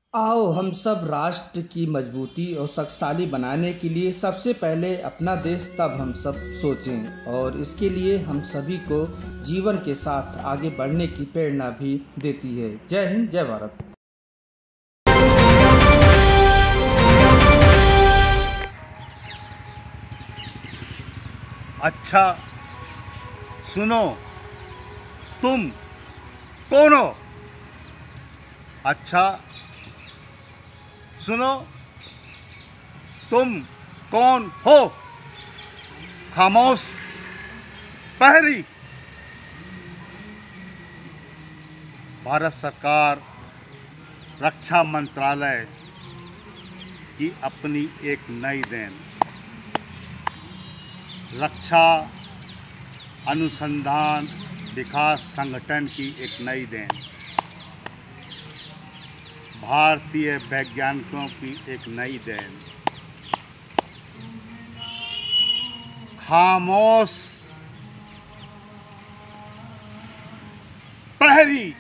आओ हम सब राष्ट्र की मजबूती और शक्तिशाली बनाने के लिए सबसे पहले अपना देश तब हम सब सोचें और इसके लिए हम सभी को जीवन के साथ आगे बढ़ने की प्रेरणा भी देती है। जय हिंद, जय भारत। अच्छा सुनो, तुम कौन हो? अच्छा सुनो, तुम कौन हो? खामोश पहरी। भारत सरकार रक्षा मंत्रालय की अपनी एक नई देन, रक्षा अनुसंधान विकास संगठन की एक नई देन, भारतीय वैज्ञानिकों की एक नई देन, खामोश प्रहरी।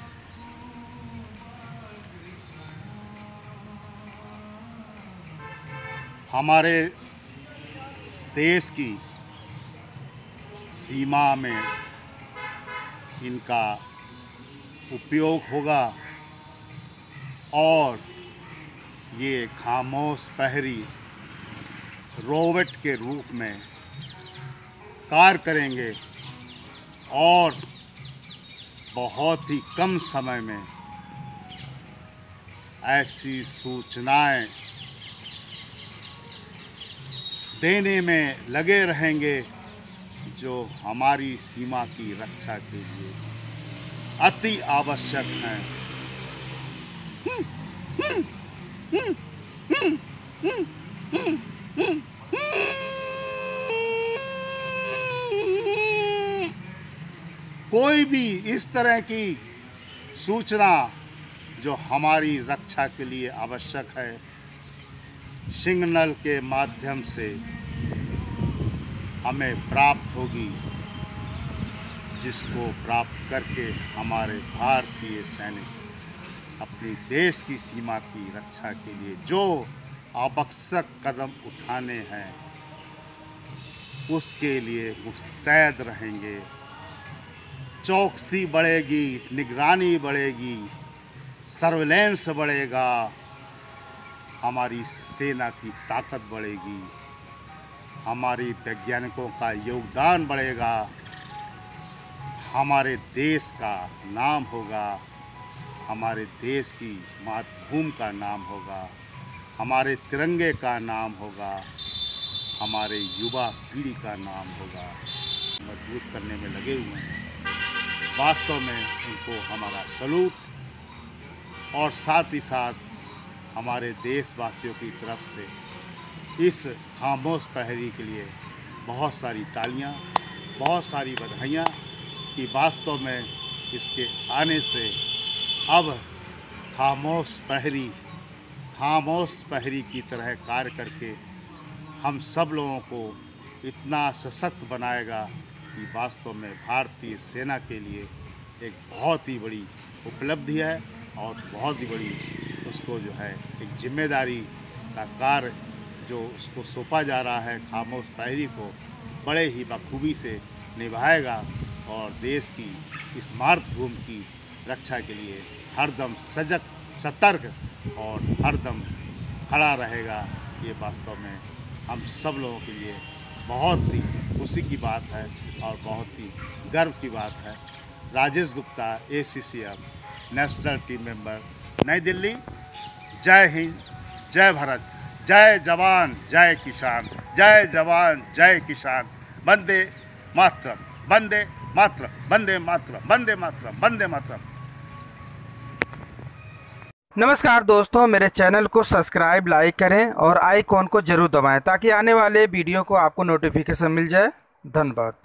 हमारे देश की सीमा में इनका उपयोग होगा और ये खामोश प्रहरी रोबोट के रूप में कार्य करेंगे और बहुत ही कम समय में ऐसी सूचनाएं देने में लगे रहेंगे जो हमारी सीमा की रक्षा के लिए अति आवश्यक हैं। कोई भी इस तरह की सूचना जो हमारी रक्षा के लिए आवश्यक है, सिग्नल के माध्यम से हमें प्राप्त होगी, जिसको प्राप्त करके हमारे भारतीय सैनिक अपनी देश की सीमा की रक्षा के लिए जो आवश्यक कदम उठाने हैं उसके लिए मुस्तैद रहेंगे। चौकसी बढ़ेगी, निगरानी बढ़ेगी, सर्वेलेंस बढ़ेगा, हमारी सेना की ताकत बढ़ेगी, हमारी वैज्ञानिकों का योगदान बढ़ेगा, हमारे देश का नाम होगा, हमारे देश की मातृभूमि का नाम होगा, हमारे तिरंगे का नाम होगा, हमारे युवा पीढ़ी का नाम होगा। मजबूत करने में लगे हुए हैं। वास्तव में उनको हमारा सलूट और साथ ही साथ हमारे देशवासियों की तरफ से इस खामोश प्रहरी के लिए बहुत सारी तालियां, बहुत सारी बधाइयां कि वास्तव में इसके आने से अब खामोश प्रहरी की तरह कार्य करके हम सब लोगों को इतना सशक्त बनाएगा कि वास्तव में भारतीय सेना के लिए एक बहुत ही बड़ी उपलब्धि है और बहुत ही बड़ी उसको जो है एक जिम्मेदारी का कार्य जो उसको सौंपा जा रहा है, खामोश प्रहरी को बड़े ही बखूबी से निभाएगा और देश की इस मातृभूमि की रक्षा के लिए हरदम सजग, सतर्क और हरदम खड़ा रहेगा। ये वास्तव में हम सब लोगों के लिए बहुत ही खुशी की बात है और बहुत ही गर्व की बात है। Rajesh Gupta, ACCF national team member, नई दिल्ली। जय हिंद, जय भारत, जय जवान जय किसान, जय जवान जय किसान। वंदे मातरम, वंदे मातरम, वंदे मातरम, वंदे मातरम, वंदे मातरम। नमस्कार दोस्तों, मेरे चैनल को सब्सक्राइब, लाइक करें और आइकॉन को जरूर दबाएं ताकि आने वाले वीडियो को आपको नोटिफिकेशन मिल जाए। धन्यवाद।